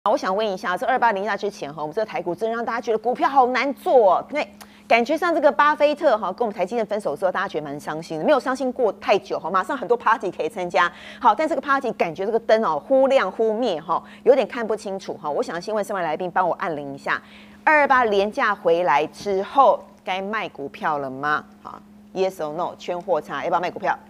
我想问一下，这28零假之前哈，我们这个台股真的让大家觉得股票好难做哦。那感觉上这个巴菲特哈跟我们台积电分手之后，大家觉得蛮伤心的，没有伤心过太久哈，马上很多 party 可以参加。好，但这个 party 感觉这个灯哦忽亮忽灭哈，有点看不清楚哈。我想先问3位来宾帮我按铃一下，228连假回来之后该卖股票了吗？好 ，Yes or No， 圈或差，要不要卖股票？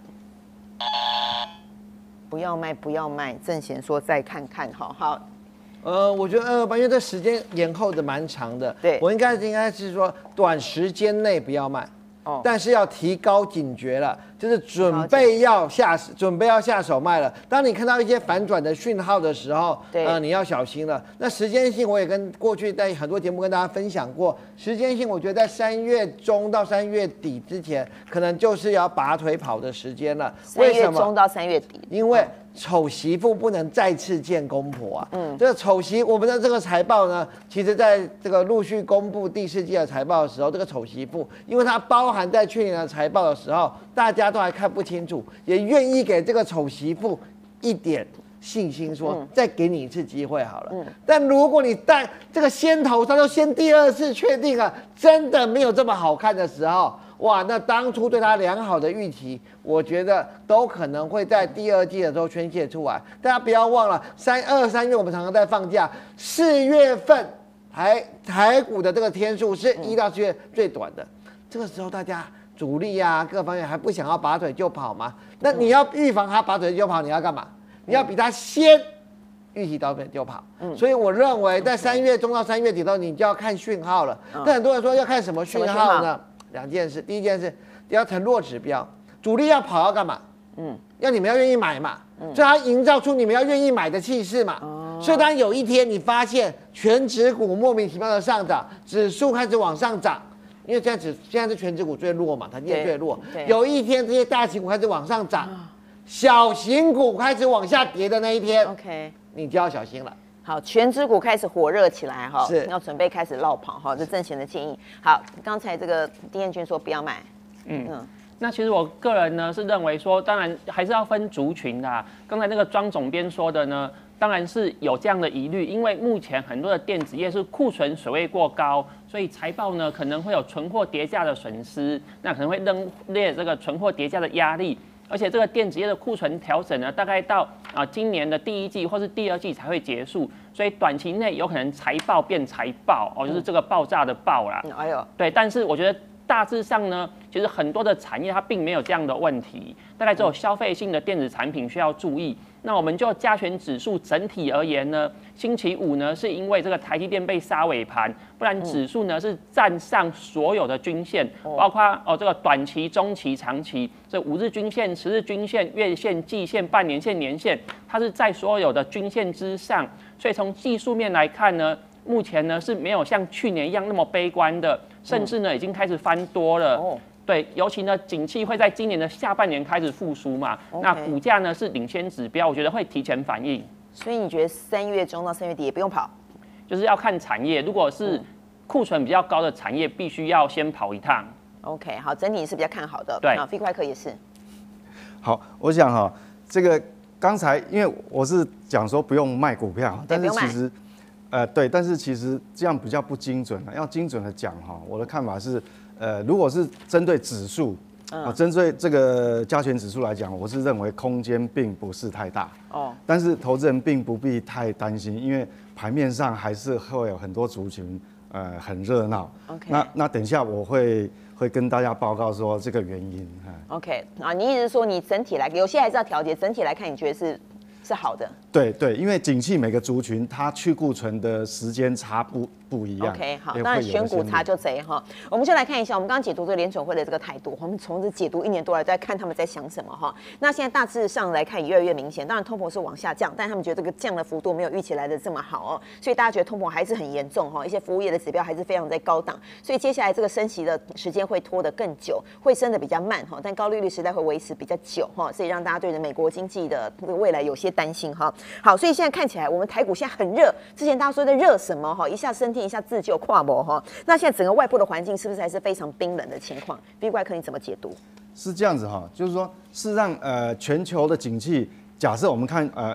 不要卖，不要卖。郑贤说再看看哈，好。 我觉得因为这时间延后的蛮长的， 对， 我应该是说短时间内不要卖，但是要提高警觉了，就是准备要下手卖了。当你看到一些反转的讯号的时候，你要小心了。那时间性我也跟过去在很多节目跟大家分享过，时间性我觉得在3月中到3月底之前，可能就是要拔腿跑的时间了。 3月中到3月底， 因为丑媳妇不能再次见公婆啊！这个丑媳，我们的这个财报呢，其实在这个陆续公布第4季的财报的时候，这个丑媳妇，因为它包含在去年的财报的时候，大家都还看不清楚，也愿意给这个丑媳妇一点信心说，再给你一次机会好了。但如果你带这个先头，他都先第2次确定了，真的没有这么好看的时候。哇，那当初对他良好的预期，我觉得都可能会在第2季的时候宣泄出来。大家不要忘了，2、3月我们常常在放假，4月份台股的这个天数是1到4月最短的，这个时候大家主力啊各方面还不想要拔腿就跑吗？那你要预防他拔腿就跑，你要干嘛？你要比他先预期到就跑。所以我认为在3月中到3月底的时候，你就要看讯号了。但很多人说要看什么讯号呢？2件事，第一件事要承诺指标，主力要跑要干嘛？要你们要愿意买嘛，所以它营造出你们要愿意买的气势嘛。所以当有一天你发现全指股莫名其妙的s上涨，指数开始往上涨，因为现在是全指股最弱嘛，台积电最弱。有一天这些大型股开始往上涨，小型股开始往下跌的那一天，OK， 你就要小心了。 好，全指股开始火热起来哈，要准备开始落跑哈，这郑贤的建议。好，刚才这个丁彦君说不要买， 那其实我个人呢是认为说，当然还是要分族群的啊。刚才那个庄总编说的呢，当然是有这样的疑虑，因为目前很多的电子业是库存水位过高，所以财报呢可能会有存货跌价的损失，那可能会列这个存货跌价的压力。而且这个电子业的库存调整呢，大概到今年的第1季或是第2季才会结束，所以短期内有可能财报变财报哦，就是这个爆炸的爆啦。哎呦，对，但是我觉得大致上呢，其实很多的产业它并没有这样的问题，大概只有消费性的电子产品需要注意。那我们就加权指数整体而言呢，星期五呢是因为这个台积电被杀尾盘，不然指数呢是站上所有的均线，包括这个短期、中期、长期，这5日均线、10日均线、月线、季线、半年线、年线，它是在所有的均线之上，所以从技术面来看呢，目前呢是没有像去年一样那么悲观的，甚至呢已经开始翻多了。对，尤其呢，景气会在今年的下半年开始复苏嘛，那股价呢是领先指标，我觉得会提前反应。 所以你觉得3月中到3月底也不用跑， 就是要看产业，如果是库存比较高的产业，必须要先跑一趟。 OK， 好，整体是比较看好的。 对， 飞快客也是。 好，我想哈，这个刚才因为我是讲说不用卖股票，但是其实，对，但是其实这样比较不精准了。要精准的讲哈，我的看法是。如果是针对指数，针对这个加权指数来讲，我是认为空间并不是太大。但是投资人并不必太担心，因为盘面上还是会有很多族群，很热闹。那等一下我会跟大家报告说这个原因。 OK， 你意思是说你整体来，有些还是要调节，整体来看，你觉得是好的？ 对，因为景气每个族群它去库存的时间差不一样。 OK， 好，当然选股差就贼哈。我们先来看一下，我们刚刚解读这个联准会的这个态度，我们从这解读1年多来在看他们在想什么哈。那现在大致上来看也越来越明显，当然通膨是往下降，但他们觉得这个降的幅度没有预期来的这么好哦，所以大家觉得通膨还是很严重哈，一些服务业的指标还是非常在高档，所以接下来这个升息的时间会拖得更久，会升得比较慢哈，但高利率时代会维持比较久哈，所以让大家对美国经济的这个未来有些担心哈。好，所以现在看起来我们台股现在很热，之前大家说在热什么哈，一下升天一下自救跨模哈，那现在整个外部的环境是不是还是非常冰冷的情况？ B 怪客你怎么解读？ 是这样子哈，就是说事实上全球的景气，假设我们看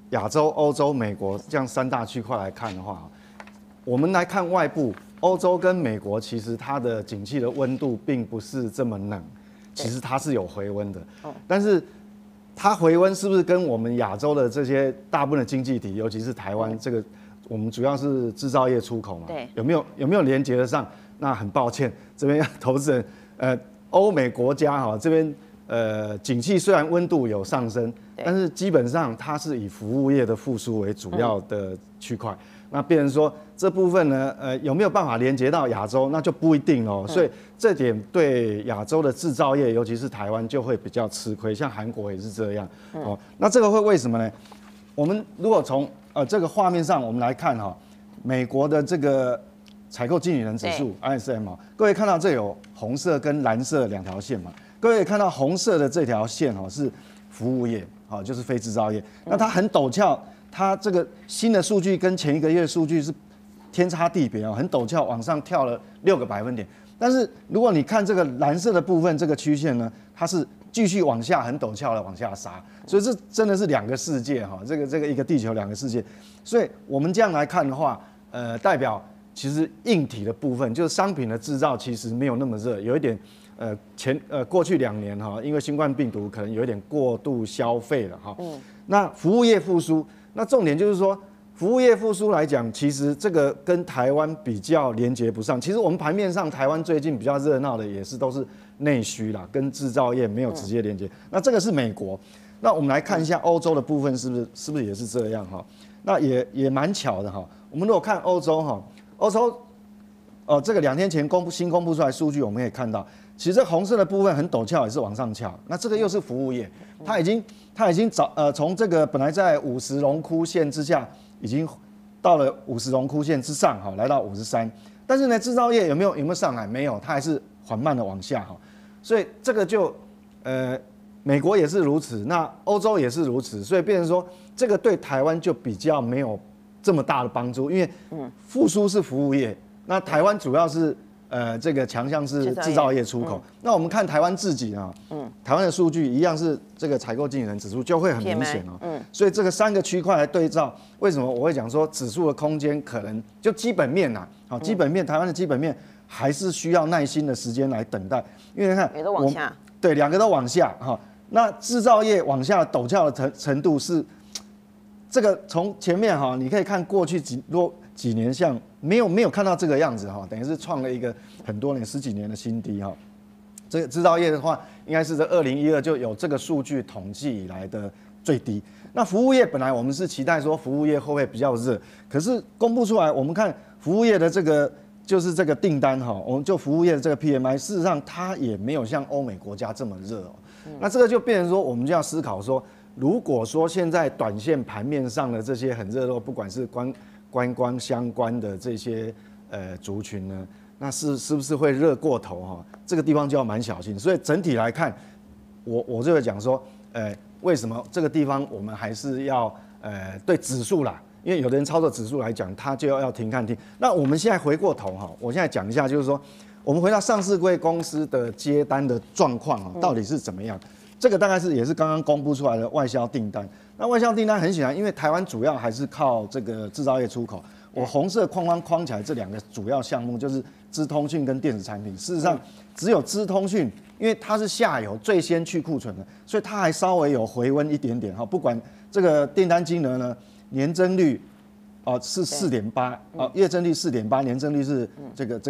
亚洲、欧洲、美国这样3大区块来看的话，我们来看外部，欧洲跟美国其实它的景气的温度并不是这么冷，其实它是有回温的。但是它回温是不是跟我们亚洲的这些大部分的经济体，尤其是台湾这个，我们主要是制造业出口嘛？ 对， 有没有连接得上？那很抱歉，这边投资人，欧美国家哈这边。景气虽然温度有上升，但是基本上它是以服务业的复苏为主要的区块。那变成说这部分呢，有没有办法连接到亚洲，那就不一定哦。所以这点对亚洲的制造业，尤其是台湾就会比较吃亏。像韩国也是这样哦。那这个会为什么呢？我们如果从这个画面上我们来看哈，美国的这个采购经理人指数 ISM 各位看到这有红色跟蓝色2条线嘛？各位看到红色的这条线是服务业，就是非制造业。那它很陡峭，它这个新的数据跟前一个月的数据是天差地别很陡峭，往上跳了6个百分点。但是如果你看这个蓝色的部分，这个曲线呢，它是继续往下很陡峭的往下杀，所以这真的是2个世界这个一个地球2个世界。所以我们这样来看的话，代表其实硬体的部分，就是商品的制造其实没有那么热，有一点。过去2年因为新冠病毒可能有一点过度消费了那服务业复苏，那重点就是说，服务业复苏来讲，其实这个跟台湾比较连接不上。其实我们盘面上，台湾最近比较热闹的也是都是内需啦，跟制造业没有直接连接。那这个是美国，那我们来看一下欧洲的部分是不是也是这样那也蛮巧的我们如果看欧洲欧洲这个2天前新公布出来数据，我们可以看到。其实这红色的部分很陡峭，也是往上翘。那这个又是服务业，它已经从这个本来在50荣枯线之下，已经到了50荣枯线之上来到53。但是呢，制造业有没有上来？没有，它还是缓慢的往下所以这个就美国也是如此，那欧洲也是如此，所以变成说这个对台湾就比较没有这么大的帮助，因为复苏是服务业，那台湾主要是。这个强项是制造业出口。那我们看台湾自己台湾的数据一样是这个采购经理人指数就会很明显所以这个3个区块来对照，为什么我会讲说指数的空间可能就基本面基本面台湾的基本面还是需要耐心的时间来等待，因为你看也都往下， 对，2个都往下那制造业往下陡峭的程度是这个从前面你可以看过去几年像没有看到这个样子等于是创了一个很多年10几年的新低这个制造业的话，应该是在2012就有这个数据统计以来的最低。那服务业本来我们是期待说服务业会不会比较热，可是公布出来，我们看服务业的这个就是这个订单我们就服务业的这个 PMI， 事实上它也没有像欧美国家这么热那这个就变成说，我们就要思考说，如果说现在短线盘面上的这些很热络，不管是观光相关的这些族群呢，那是不是会热过头这个地方就要蛮小心。所以整体来看，我就会讲说，为什么这个地方我们还是要对指数啦，因为有的人操作指数来讲，他就要停看听。那我们现在回过头我现在讲一下，就是说，我们回到上市柜公司的接单的状况到底是怎么样？这个大概也是刚刚公布出来的外销订单。那外销订单很显然，因为台湾主要还是靠这个制造业出口。我红色框起来这2个主要项目就是资通讯跟电子产品。事实上，只有资通讯，因为它是下游最先去库存的，所以它还稍微有回温一点点不管这个订单金额呢，年增率是4.8月增率4.8，年增率是这个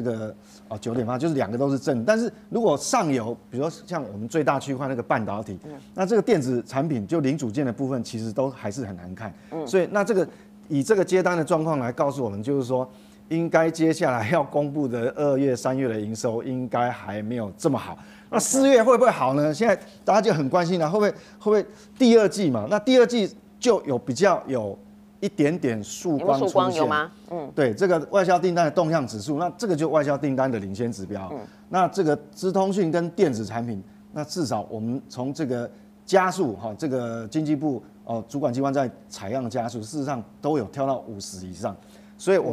9.8，就是2个都是正。但是如果上游，比如说像我们最大区块那个半导体，那这个电子产品就零组件的部分，其实都还是很难看。所以那这个以这个接单的状况来告诉我们，就是说，应该接下来要公布的2月、3月的营收，应该还没有这么好。那4月会不会好呢？现在大家就很关心了，会不会第2季嘛？那第2季就比较有一点点曙光出现， 有吗？ 对，这个外销订单的动向指数，那这个就外销订单的领先指标。那这个资通讯跟电子产品，那至少我们从这个加速这个经济部主管机关在采样的加速，事实上都有跳到50以上，所以我们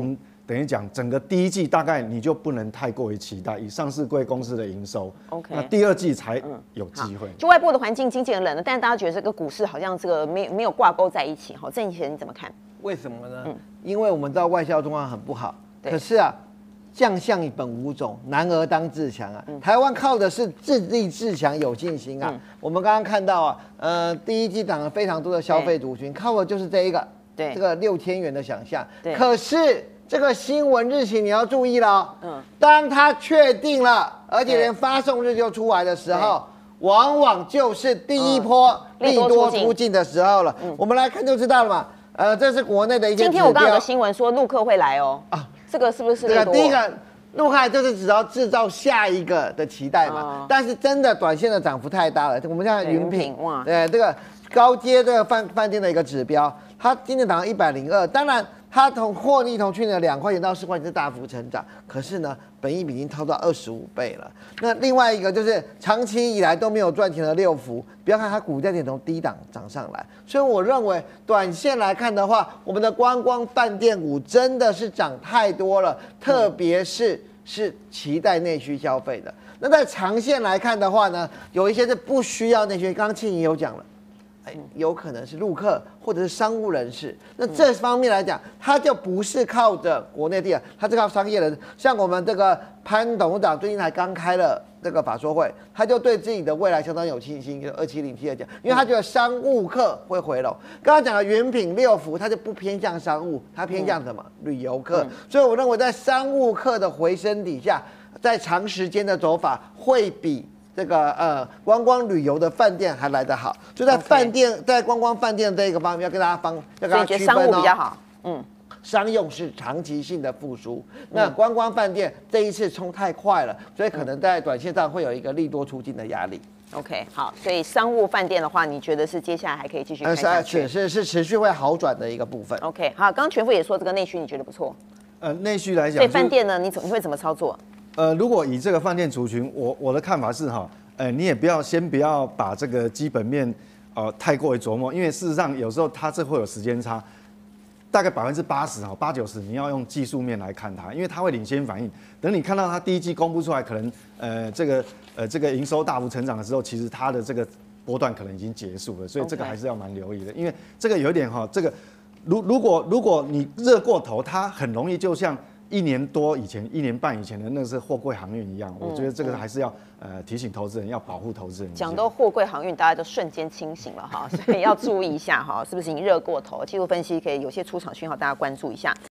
等于讲整个第一季大概你就不能太过于期待以上市柜公司的营收。 OK， 那第二季才有机会。 就外部的环境经济很冷了，但是大家觉得这个股市好像这个没有挂钩在一起哈。郑贤你怎么看？ 为什么呢？因为我们知道外销状况很不好， 对可是啊。将相本无种，男儿当自强啊！台湾靠的是自立自强，有信心啊！我们刚刚看到啊，第一季涨了非常多的消费族群，靠的就是这一个， 对， 这个6000元的想象。 对， 可是这个新闻日期你要注意了，当它确定了，而且连发送日就出来的时候，往往就是第一波利多出尽的时候了。我们来看就知道了嘛。这是国内的一些指标。 今天我刚有个新闻说陆客会来哦。啊。这个是不是利多？ 第一个，陆海就是只要制造下一个的期待嘛。但是真的短线的涨幅太大了。我们看云品，哇，对，这个高阶这个饭店的一个指标，它今年涨到102，当然它获利从去年的2块钱到4块钱是大幅成长，可是呢，本益比已经超到25倍了。那另外一个就是长期以来都没有赚钱的六福，不要看它股价点从低档涨上来，所以我认为短线来看的话，我们的观光饭店股真的是涨太多了，特别是期待内需消费的。那在长线来看的话呢，有一些是不需要内需，刚刚庆怡有讲了。有可能是陆客或者是商务人士，那这方面来讲，他就不是靠着国内地，他是靠商业人。像我们这个潘董事长最近才刚开了这个法说会，他就对自己的未来相当有信心。就2707的讲，因为他觉得商务客会回笼。刚刚讲的云品六福，他就不偏向商务，他偏向什么旅游客。所以我认为在商务客的回升底下，在长时间的走法会比这个观光旅游的饭店还来得好，就在饭店在观光饭店这一个方面要跟大家区分商务比较好， 商用是长期性的复苏，那观光饭店这一次冲太快了，所以可能在短线上会有一个利多出尽的压力。 OK， 好，所以商务饭店的话，你觉得是接下来还可以继续看下去？ 是持续会好转的一个部分。 OK， 好，刚刚全副也说这个内需你觉得不错， 内需来讲， 所以饭店呢，你会怎么操作？ 如果以这个饭店族群，我的看法是哈，你也先不要把这个基本面太过于琢磨，因为事实上有时候它这会有时间差，大概80%哈，80-90%你要用技术面来看它，因为它会领先反应。等你看到它第一季公布出来，可能这个营收大幅成长的时候，其实它的这个波段可能已经结束了，所以这个还是要蛮留意的，因为这个有一点哈，这个如果你热过头，它很容易就像1年多以前、1年半以前的那是货柜航运一样，我觉得这个还是要提醒投资人要保护投资人。 讲到货柜航运，大家都瞬间清醒了哈，所以要注意一下哈，是不是已经热过头？技术分析可以有些出场讯号，大家关注一下。